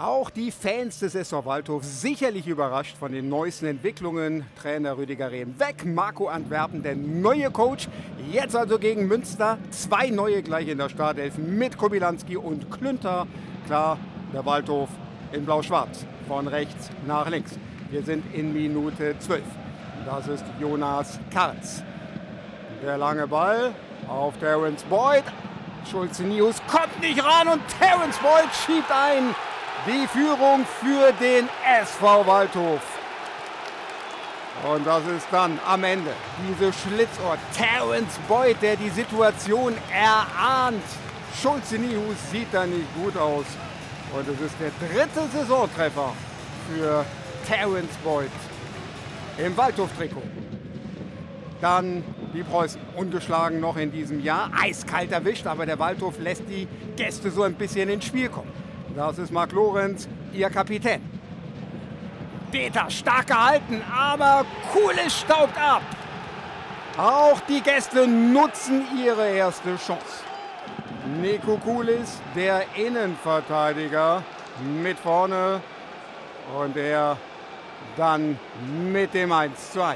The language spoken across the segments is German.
Auch die Fans des SV Waldhof sicherlich überrascht von den neuesten Entwicklungen. Trainer Rüdiger Rehm weg, Marco Antwerpen, der neue Coach. Jetzt also gegen Münster. 2 neue gleich in der Startelf mit Kobylanski und Klünter. Klar, der Waldhof in blau-schwarz, von rechts nach links. Wir sind in Minute 12. Das ist Jonas Karls. Der lange Ball auf Terence Boyd. Schulze-Nius kommt nicht ran und Terence Boyd schiebt ein. Die Führung für den SV Waldhof. Und das ist dann am Ende diese Schlitzohr. Terence Boyd, der die Situation erahnt. Schulze-Nius sieht da nicht gut aus. Und es ist der 3. Saisontreffer für Terence Boyd im Waldhof-Trikot. Dann die Preußen, ungeschlagen noch in diesem Jahr. Eiskalt erwischt, aber der Waldhof lässt die Gäste so ein bisschen ins Spiel kommen. Das ist Marc Lorenz, ihr Kapitän. Peter stark gehalten, aber Kulis staubt ab. Auch die Gäste nutzen ihre erste Chance. Nico Kulis, der Innenverteidiger, mit vorne. Und er dann mit dem 1:1.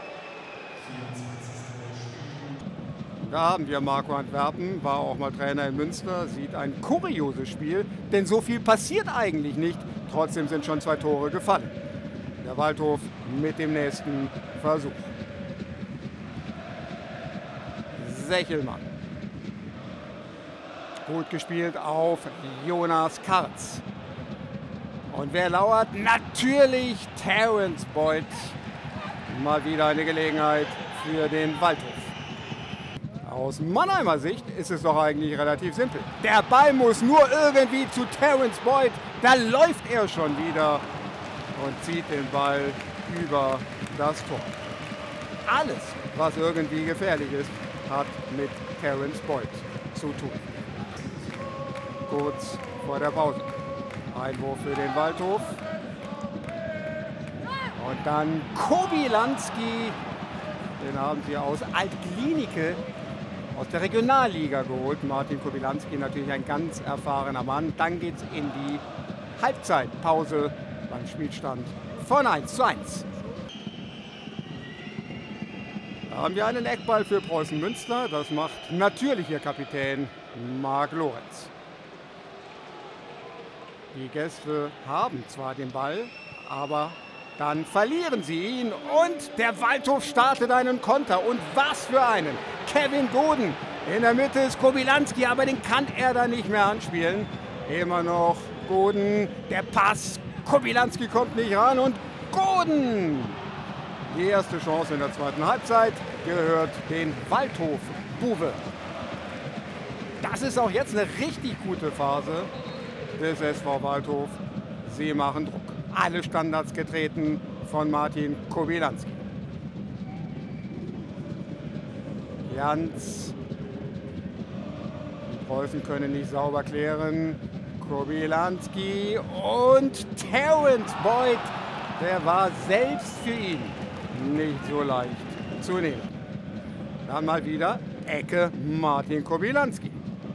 Da haben wir Marco Antwerpen, war auch mal Trainer in Münster, sieht ein kurioses Spiel, denn so viel passiert eigentlich nicht. Trotzdem sind schon 2 Tore gefallen. Der Waldhof mit dem nächsten Versuch. Sechelmann. Gut gespielt auf Jonas Karls. Und wer lauert? Natürlich Terence Boyd. Mal wieder eine Gelegenheit für den Waldhof. Aus Mannheimer Sicht ist es doch eigentlich relativ simpel. Der Ball muss nur irgendwie zu Terence Boyd. Da läuft er schon wieder und zieht den Ball über das Tor. Alles, was irgendwie gefährlich ist, hat mit Terence Boyd zu tun. Kurz vor der Pause. Einwurf für den Waldhof. Und dann Kobylanski. Den haben sie aus Alt-Glienicke aus der Regionalliga geholt. Martin Kobylanski, natürlich ein ganz erfahrener Mann. Dann geht es in die Halbzeitpause beim Spielstand von 1:1. Da haben wir einen Eckball für Preußen Münster. Das macht natürlich ihr Kapitän Marc Lorenz. Die Gäste haben zwar den Ball, aber dann verlieren sie ihn und der Waldhof startet einen Konter. Und was für einen! Kevin Goden. In der Mitte ist Kobylanski, aber den kann er da nicht mehr anspielen. Immer noch Goden. Der Pass. Kobylanski kommt nicht ran und Goden. Die erste Chance in der zweiten Halbzeit gehört den Waldhof-Buwe. Das ist auch jetzt eine richtig gute Phase des SV Waldhof. Sie machen Druck. Alle Standards getreten von Martin Kobylanski. Jans. Die Preußen können nicht sauber klären. Kobylanski und Terence Boyd. Der war selbst für ihn nicht so leicht zu nehmen. Dann mal wieder Ecke Martin Kobylanski.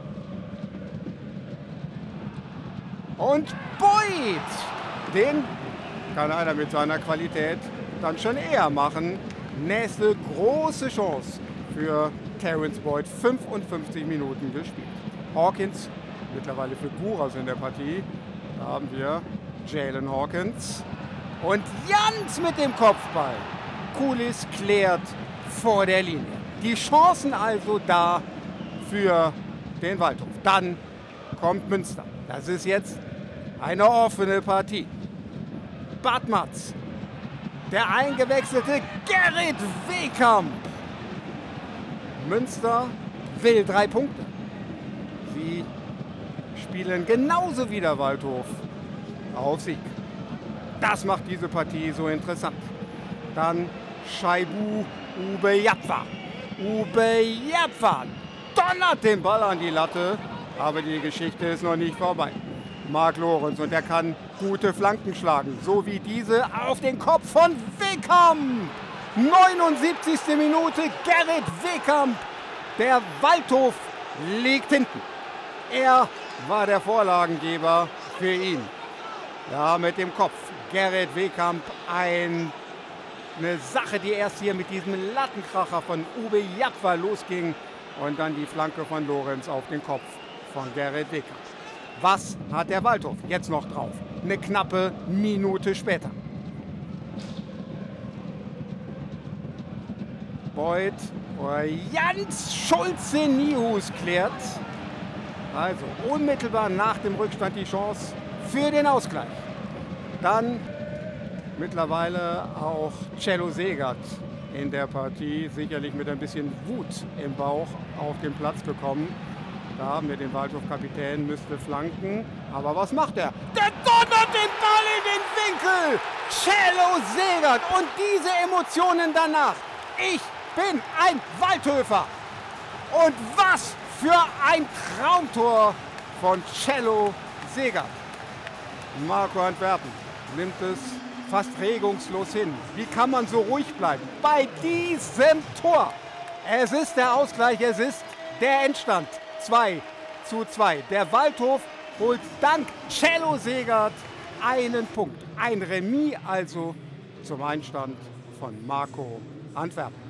Und Boyd. Den kann einer mit seiner Qualität dann schon eher machen. Nächste große Chance für Terence Boyd. 55 Minuten gespielt. Hawkins, mittlerweile für Guras in der Partie. Da haben wir Jalen Hawkins. Und Jans mit dem Kopfball. Kulis klärt vor der Linie. Die Chancen also da für den Waldhof. Dann kommt Münster. Das ist jetzt eine offene Partie. Badmatz, der eingewechselte Gerrit Wehkamp. Münster will 3 Punkte. Sie spielen genauso wie der Waldhof auf Sieg. Das macht diese Partie so interessant. Dann Shaibu Ubeyatwa. Ubeyatwa donnert den Ball an die Latte, aber die Geschichte ist noch nicht vorbei. Marc Lorenz und er kann gute Flanken schlagen, so wie diese auf den Kopf von Wehkamp. 79. Minute, Gerrit Wehkamp. Der Waldhof liegt hinten. Er war der Vorlagengeber für ihn. Ja, mit dem Kopf. Gerrit Wehkamp, eine Sache, die erst hier mit diesem Lattenkracher von Uwe Jadwa losging und dann die Flanke von Lorenz auf den Kopf von Gerrit Wehkamp. Was hat der Waldhof jetzt noch drauf? Eine knappe Minute später. Beuth, Jans Schulze-Niehus klärt. Also unmittelbar nach dem Rückstand die Chance für den Ausgleich. Dann mittlerweile auch Cello Segert in der Partie, sicherlich mit ein bisschen Wut im Bauch auf den Platz bekommen. Da haben wir den Waldhof-Kapitän, müsste flanken. Aber was macht er? Der donnert den Ball in den Winkel! Cello Segert und diese Emotionen danach. Ich bin ein Waldhöfer. Und was für ein Traumtor von Cello Segert. Marco Antwerpen nimmt es fast regungslos hin. Wie kann man so ruhig bleiben bei diesem Tor? Es ist der Ausgleich, es ist der Endstand. 2:2. Der Waldhof holt dank Cello Segert einen Punkt. Ein Remis also zum Einstand von Marco Antwerpen.